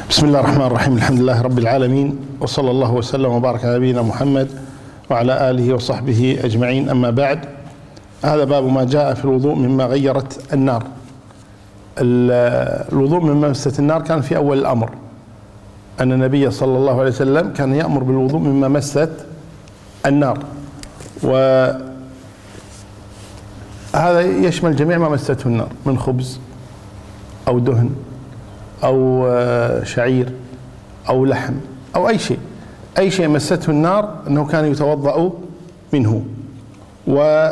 بسم الله الرحمن الرحيم. الحمد لله رب العالمين، وصلى الله وسلم وبارك على نبينا محمد وعلى آله وصحبه أجمعين. أما بعد، هذا باب ما جاء في الوضوء مما غيرت النار. الوضوء مما مست النار كان في أول الأمر، أن النبي صلى الله عليه وسلم كان يأمر بالوضوء مما مست النار، وهذا يشمل جميع ما مسته النار من خبز أو دهن أو شعير أو لحم أو أي شيء مسته النار أنه كان يتوضأ منه. وابن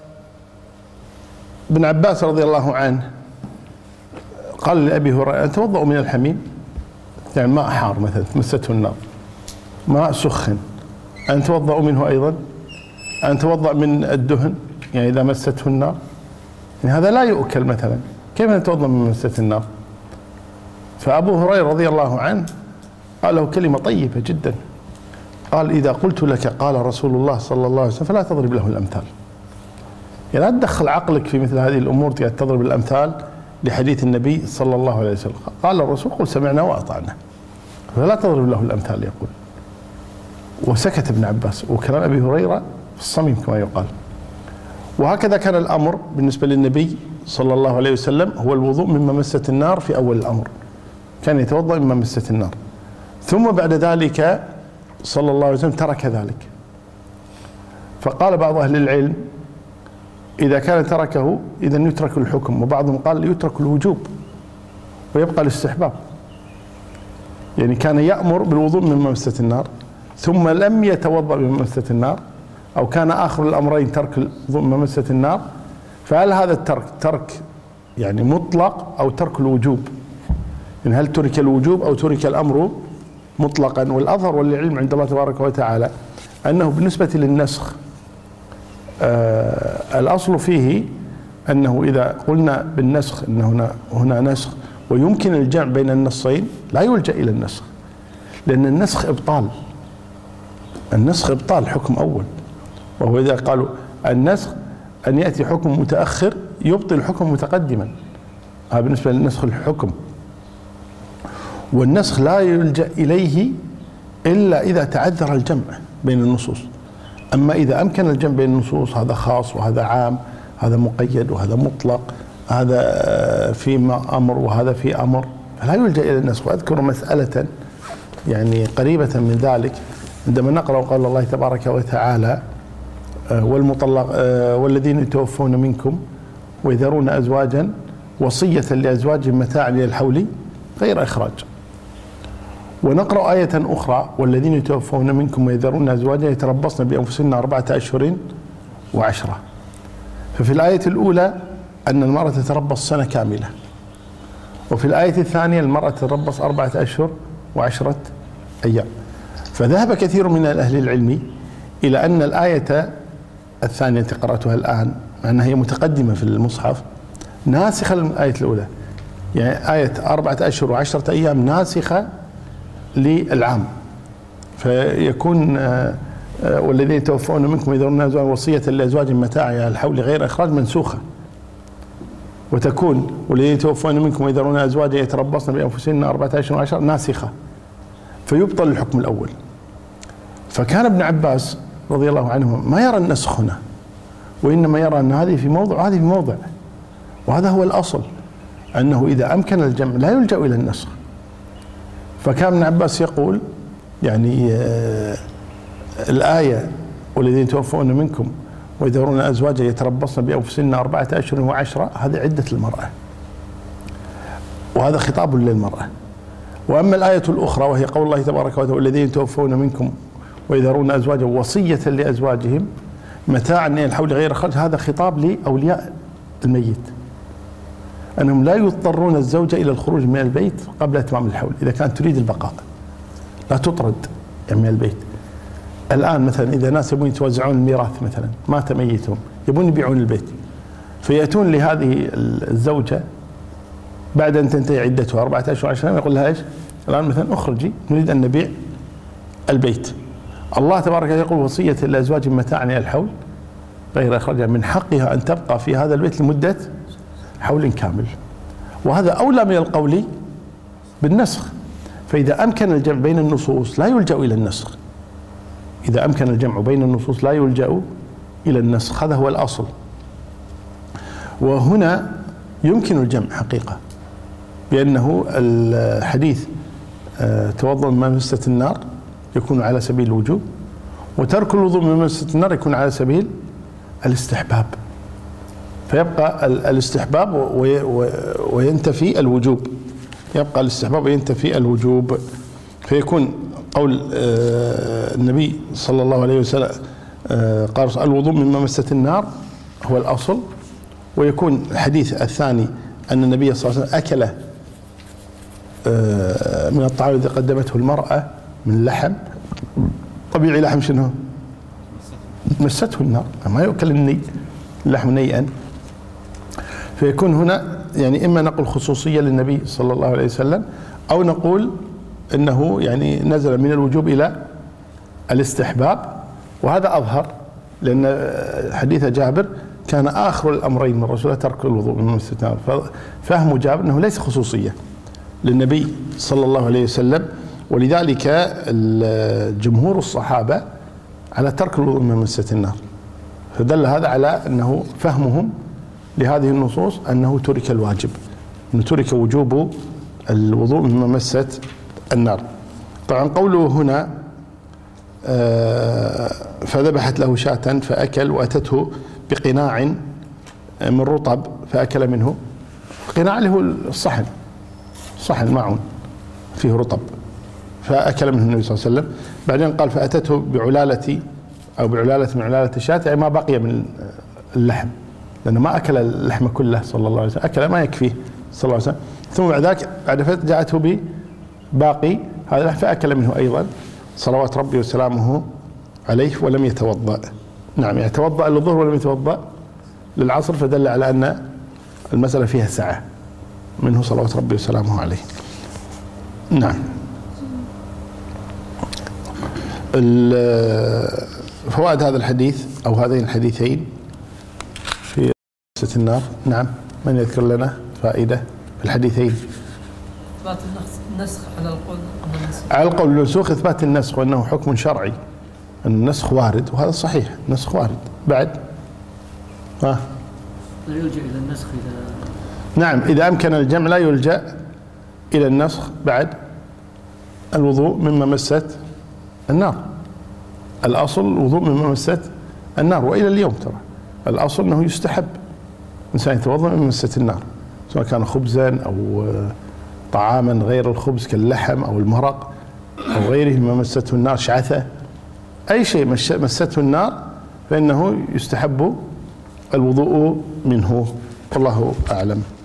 عباس رضي الله عنه قال لأبي هريرة: أتوضأ من الحميم؟ يعني ماء حار مثلا مسته النار، ماء سخن، أن توضأ منه أيضا؟ أن توضأ من الدهن يعني إذا مسته النار؟ يعني هذا لا يؤكل مثلا، كيف نتوضأ من مسته النار؟ فأبو هريرة رضي الله عنه قال له كلمة طيبة جدا، قال: إذا قلت لك قال رسول الله صلى الله عليه وسلم فلا تضرب له الأمثال. يعني لا تدخل عقلك في مثل هذه الأمور تضرب الأمثال لحديث النبي صلى الله عليه وسلم. قال الرسول: قل سمعنا وأطعنا، فلا تضرب له الأمثال يقول. وسكت ابن عباس، وكلام أبي هريرة في الصميم كما يقال. وهكذا كان الأمر بالنسبة للنبي صلى الله عليه وسلم، هو الوضوء مما مست النار في أول الأمر، كان يتوضأ مما مست النار. ثم بعد ذلك صلى الله عليه وسلم ترك ذلك، فقال بعض أهل العلم: إذا كان تركه إذا يترك الحكم، وبعضهم قال يترك الوجوب ويبقى الاستحباب. يعني كان يأمر بالوضوء مما مست النار ثم لم يتوضأ مما مست النار، أو كان آخر الأمرين ترك الوضوء مما مست النار، فهل هذا الترك ترك يعني مطلق أو ترك الوجوب؟ إن هل ترك الوجوب أو ترك الأمر مطلقا؟ والأظهر والعلم عند الله تبارك وتعالى أنه بالنسبة للنسخ الأصل فيه أنه إذا قلنا بالنسخ أن هنا نسخ ويمكن الجمع بين النصين لا يلجأ إلى النسخ، لأن النسخ إبطال، النسخ إبطال حكم أول. وهو إذا قالوا النسخ أن يأتي حكم متأخر يبطل حكم متقدما، هذا بالنسبة للنسخ الحكم. والنسخ لا يلجأ إليه إلا إذا تعذر الجمع بين النصوص. أما إذا أمكن الجمع بين النصوص، هذا خاص وهذا عام، هذا مقيد وهذا مطلق، هذا في أمر وهذا في أمر، فلا يلجأ إلى النسخ. وأذكر مسألة يعني قريبة من ذلك عندما نقرأ قول الله تبارك وتعالى: والذين يتوفون منكم ويذرون أزواجا وصية لأزواجهم متاعا إلى الحول غير إخراج. ونقرأ آية أخرى: والذين يتوفون منكم ويذرون أزواجا يتربصن بأنفسهن 4 أشهر و10. ففي الآية الأولى أن المرأة تتربص سنة كاملة، وفي الآية الثانية المرأة تتربص 4 أشهر و10 أيام. فذهب كثير من أهل العلم إلى أن الآية الثانية التي قرأتها الآن، مع أنها هي متقدمة في المصحف، ناسخة للآية الأولى. يعني آية 4 أشهر و10 أيام ناسخة للعام، فيكون والذين يتوفون منكم ويذرون أزواجا وصية لأزواجهم متاعا إلى الحول غير إخراج منسوخة، وتكون والذين يتوفون منكم ويذرون أزواجا يتربصن بأنفسهن 4 أشهر و10 ناسخة، فيبطل الحكم الأول. فكان ابن عباس رضي الله عنه ما يرى النسخ هنا، وإنما يرى أن هذه في موضع وهذه في موضع، وهذا هو الأصل، أنه إذا أمكن الجمع لا يلجأ إلى النسخ. فكان ابن عباس يقول يعني الآية: والذين يتوفون منكم ويذرون أزواجا يتربصن بأنفسهن 4 أشهر و10، هذه عدة المرأة، وهذا خطاب للمرأة. وأما الآية الأخرى وهي قول الله تبارك وتعالى: والذين يتوفون منكم ويذرون أزواجا وصية لأزواجهم متاعا إلى الحول غير إخراج، هذا خطاب لأولياء الميت، أنهم لا يضطرون الزوجة إلى الخروج من البيت قبل إتمام الحول إذا كانت تريد البقاء، لا تطرد من البيت. الآن مثلا إذا ناس يبون يتوزعون الميراث، مثلا مات ميتهم يبون يبيعون البيت، فيأتون لهذه الزوجة بعد أن تنتهي عدتها 4 أشهر و10 يقول لها: إيش الآن مثلا أخرجي، نريد أن نبيع البيت. الله تبارك وتعالى يقول: وصية لأزواج متاعا إلى الحول غير إخراج، من حقها أن تبقى في هذا البيت لمدة حول كامل. وهذا أولى من القول بالنسخ. فإذا أمكن الجمع بين النصوص لا يلجأ إلى النسخ. إذا أمكن الجمع بين النصوص لا يلجأ إلى النسخ، هذا هو الأصل. وهنا يمكن الجمع حقيقة، بأنه الحديث توضأ مما مست النار يكون على سبيل الوجوب، وترك الوضوء مما مست النار يكون على سبيل الاستحباب، فيبقى الاستحباب وينتفي الوجوب، يبقى الاستحباب وينتفي الوجوب. فيكون قول النبي صلى الله عليه وسلم قال الوضوء مما مست النار هو الأصل، ويكون الحديث الثاني أن النبي صلى الله عليه وسلم أكل من الطعام الذي قدمته المرأة من لحم طبيعي، لحم شنو؟ مسته النار، ما يؤكل الني، اللحم نيئا. فيكون هنا يعني إما نقول خصوصية للنبي صلى الله عليه وسلم، أو نقول إنه يعني نزل من الوجوب إلى الاستحباب، وهذا أظهر لأن حديث جابر كان آخر الأمرين من رسول الله ترك الوضوء من مست النار، ففهم جابر أنه ليس خصوصية للنبي صلى الله عليه وسلم، ولذلك جمهور الصحابة على ترك الوضوء من مست النار، فدل هذا على أنه فهمهم لهذه النصوص أنه ترك الواجب، أنه ترك وجوب الوضوء مما مست النار. طبعا قوله هنا فذبحت له شاة فأكل وأتته بقناع من رطب فأكل منه. قناع اللي هو الصحن، صحن معون فيه رطب، فأكل منه النبي صلى الله عليه وسلم. بعدين قال فأتته بعلالة أو بعلالة من علالة الشاة، يعني ما بقي من اللحم، لأنه ما أكل اللحم كله صلى الله عليه وسلم، أكل ما يكفيه صلى الله عليه وسلم. ثم بعد ذلك بعد فترة جاءته بباقي هذا اللحم فأكل منه أيضا صلوات ربي وسلامه عليه ولم يتوضأ. نعم، يتوضأ للظهر ولم يتوضأ للعصر، فدل على أن المسألة فيها سعة منه صلوات ربي وسلامه عليه. نعم. فوائد هذا الحديث أو هذين الحديثين في مست النار. نعم، من يذكر لنا فائدة في الحديثين؟ إثبات النسخ على القول، على القول المنسوخ إثبات النسخ وأنه حكم شرعي، أن النسخ وارد، وهذا صحيح، النسخ وارد. بعد لا يلجأ إلى النسخ إذا نعم، إذا أمكن الجمع لا يلجأ إلى النسخ بعد الوضوء مما مست النار. الأصل الوضوء مما مست النار، وإلى اليوم ترى الأصل أنه يستحب إنسان يتوضأ مما مست النار، سواء كان خبزا أو طعاما غير الخبز كاللحم أو المرق أو غيره مما مسته النار، شعثة، أي شيء مسته النار فإنه يستحب الوضوء منه. والله أعلم.